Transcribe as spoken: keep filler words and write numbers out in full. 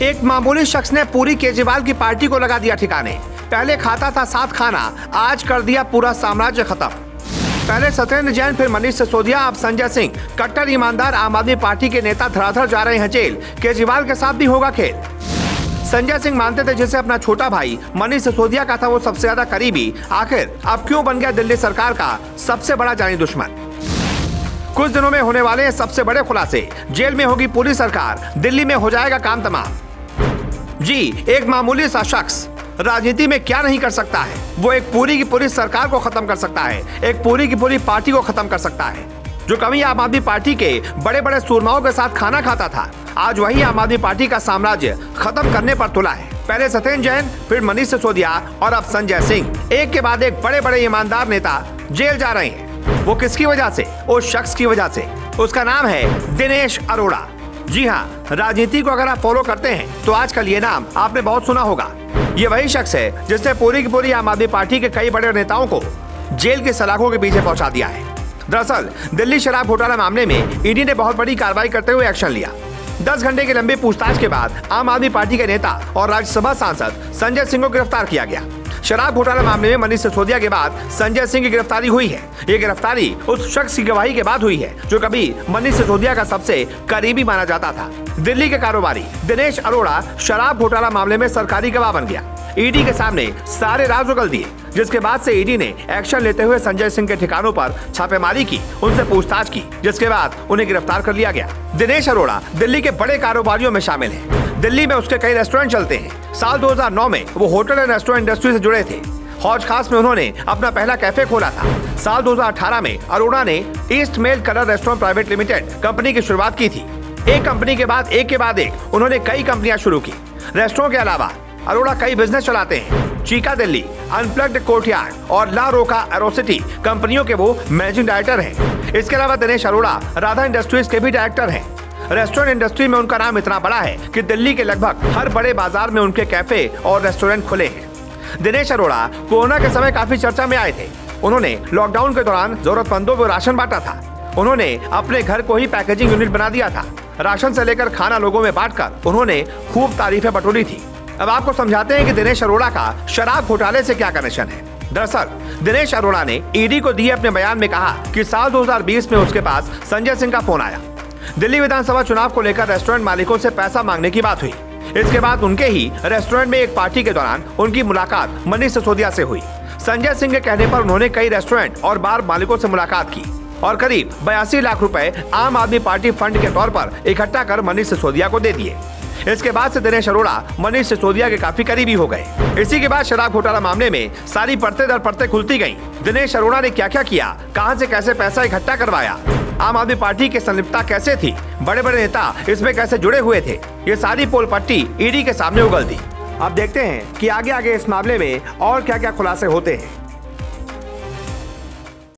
एक मामूली शख्स ने पूरी केजरीवाल की पार्टी को लगा दिया ठिकाने। पहले खाता था साथ खाना, आज कर दिया पूरा साम्राज्य खत्म। पहले सत्येंद्र जैन, फिर मनीष सिसोदिया, अब संजय सिंह। कट्टर ईमानदार आम आदमी पार्टी के नेता धड़ाधड़ जा रहे हैं जेल। केजरीवाल के साथ भी होगा खेल। संजय सिंह मानते थे जिसे अपना छोटा भाई मनीष सिसोदिया का था वो सबसे ज्यादा करीबी, आखिर अब क्यों बन गया दिल्ली सरकार का सबसे बड़ा जानी दुश्मन। कुछ दिनों में होने वाले सबसे बड़े खुलासे। जेल में होगी पूरी सरकार, दिल्ली में हो जाएगा काम तमाम। जी, एक मामूली सा शख्स राजनीति में क्या नहीं कर सकता है, वो एक पूरी की पूरी सरकार को खत्म कर सकता है, एक पूरी की पूरी पार्टी को खत्म कर सकता है। जो कभी आम आदमी पार्टी के बड़े बड़े सूरमाओं के साथ खाना खाता था, आज वही आम आदमी पार्टी का साम्राज्य खत्म करने पर तुला है। पहले सत्येंद्र जैन, फिर मनीष सिसोदिया और अब संजय सिंह। एक के बाद एक बड़े बड़े ईमानदार नेता जेल जा रहे हैं। वो किसकी वजह से? उस शख्स की वजह से। उसका नाम है दिनेश अरोड़ा। जी हाँ, राजनीति को अगर आप फॉलो करते हैं तो आजकल ये नाम आपने बहुत सुना होगा। ये वही शख्स है जिसने पूरी की पूरी आम आदमी पार्टी के कई बड़े नेताओं को जेल के सलाखों के पीछे पहुंचा दिया है। दरअसल दिल्ली शराब घोटाला मामले में ईडी ने बहुत बड़ी कार्रवाई करते हुए एक्शन लिया। दस घंटे की लंबी पूछताछ के बाद आम आदमी पार्टी के नेता और राज्यसभा सांसद संजय सिंह को गिरफ्तार किया गया। शराब घोटाला मामले में मनीष सिसोदिया के बाद संजय सिंह की गिरफ्तारी हुई है। ये गिरफ्तारी उस शख्स की गवाही के बाद हुई है जो कभी मनीष सिसोदिया का सबसे करीबी माना जाता था। दिल्ली के कारोबारी दिनेश अरोड़ा शराब घोटाला मामले में सरकारी गवाह बन गया। ईडी के सामने सारे राज उगल दिए, जिसके बाद से ईडी ने एक्शन लेते हुए संजय सिंह के ठिकानों पर छापेमारी की, उनसे पूछताछ की, जिसके बाद उन्हें गिरफ्तार कर लिया गया। दिनेश अरोड़ा दिल्ली के बड़े कारोबारियों में शामिल है। दिल्ली में उसके कई रेस्टोरेंट चलते हैं। साल दो हज़ार नौ में वो होटल एंड रेस्टोरेंट इंडस्ट्री से जुड़े थे। हौज खास में उन्होंने अपना पहला कैफे खोला था। साल दो हज़ार अठारह में अरोड़ा ने east mail colour restaurant private limited company की शुरुआत की थी। एक कंपनी के बाद एक के बाद एक उन्होंने कई कंपनियां शुरू की। रेस्टोरेंट के अलावा अरोड़ा कई बिजनेस चलाते हैं। चीका दिल्ली, अनप्लग्ड कोर्टयार्ड और ला रोका एरोसिटी कंपनियों के वो मैनेजिंग डायरेक्टर हैं। इसके अलावा दिनेश अरोड़ा राधा इंडस्ट्रीज के भी डायरेक्टर हैं। रेस्टोरेंट इंडस्ट्री में उनका नाम इतना बड़ा है कि दिल्ली के लगभग हर बड़े बाजार में उनके कैफे और रेस्टोरेंट खुले हैं। दिनेश अरोड़ा कोरोना के समय काफी चर्चा में आए थे। उन्होंने लॉकडाउन के दौरान जरूरतमंदों को राशन बांटा था। उन्होंने अपने घर को ही पैकेजिंग यूनिट बना दिया था। राशन से लेकर खाना लोगों में बांटकर उन्होंने खूब तारीफें बटोरी थी। अब आपको समझाते हैं कि दिनेश अरोड़ा का शराब घोटाले से क्या कनेक्शन है। दरअसल दिनेश अरोड़ा ने ईडी को दिए अपने बयान में कहा कि साल दो हज़ार बीस में उसके पास संजय सिंह का फोन आया। दिल्ली विधानसभा चुनाव को लेकर रेस्टोरेंट मालिकों से पैसा मांगने की बात हुई। इसके बाद उनके ही रेस्टोरेंट में एक पार्टी के दौरान उनकी मुलाकात मनीष सिसोदिया से हुई। संजय सिंह के कहने पर उन्होंने कई रेस्टोरेंट और बार मालिकों से मुलाकात की और करीब बयासी लाख रुपए आम आदमी पार्टी फंड के तौर पर इकट्ठा कर मनीष सिसोदिया को दे दिए। इसके बाद से दिनेश अरोड़ा मनीष सिसोदिया के काफी करीबी हो गए। इसी के बाद शराब घोटाला मामले में सारी परतें दर परतें खुलती गईं। दिनेश अरोड़ा ने क्या क्या किया, कहां से कैसे पैसा इकट्ठा करवाया, आम आदमी पार्टी की संलिप्तता कैसे थी, बड़े बड़े नेता इसमें कैसे जुड़े हुए थे, ये सारी पोल पट्टी ईडी के सामने उगल दी। अब देखते हैं कि आगे आगे इस मामले में और क्या क्या खुलासे होते हैं।